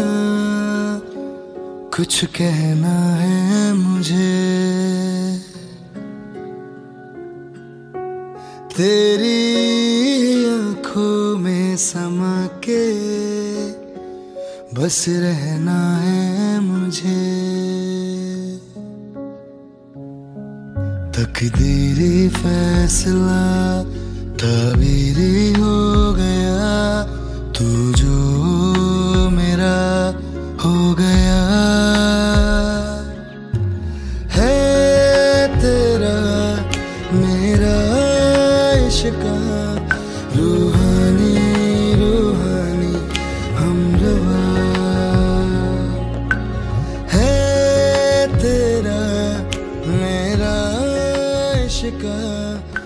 कुछ कहना है मुझे। तेरी आँखों में समा के बस रहना है मुझे। तकदीरी फैसला ताबीरी हो गया, तू जो मेरा हो गया है। तेरा मेरा इश्क रूहानी रूहानी हमरवा है। तेरा मेरा इश्क